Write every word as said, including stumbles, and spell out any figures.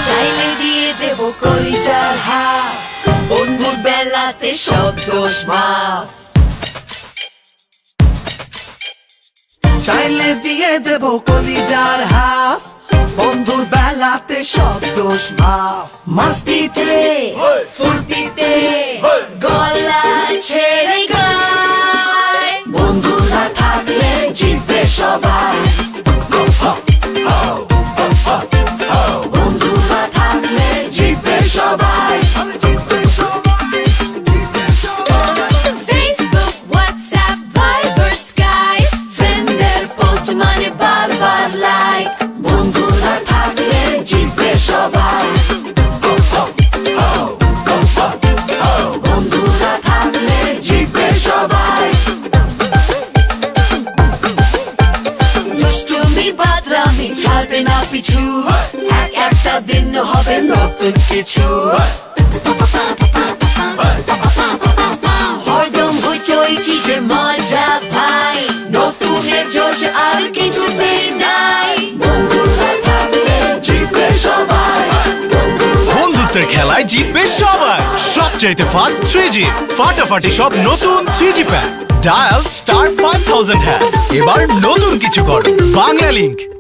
চাইলে দিয়ে দেব কলিজার হাফ, বন্ধুর বেলাতে সব দোষ মাফ। চাইলে দিয়ে দেব কলিজার হাফ, বন্ধুর বেলাতে সব দোষ মাফ। মস্তিতে ফুর্তিতে গলা ছেড়ে গায়, বন্ধুরা থাকলে জিতবে সবাই। বন্ধুরা থাকলে জিতবে সবাই। Facebook, WhatsApp, Viber, Skype, ফ্রেন্ডের পোস্ট মানে বারবার লাইক, বন্ধুরা থাকলে জিতবে সবাই। বন্ধুরা থাকলে জিতবে সবাই। দুষ্টুমি বাদরামি ছাড়বে না পিছু, এক একটা দিন হবে নতুন কিছু। হরদম হইচই কি যে মজা ভাই, নতুনের জোশ আর কিছুতেই নাই। বন্ধুরা থাকলে জিতবে সবাই। বন্ধুত্বের খেলায় জিতবে সবাই। সবচাইতে ফাস্ট থ্রি জি, ফাটাফাটি সব নতুন three G pack. Dial star five thousand hash. এবার নতুন কিছু করো। বাংলা লিংক।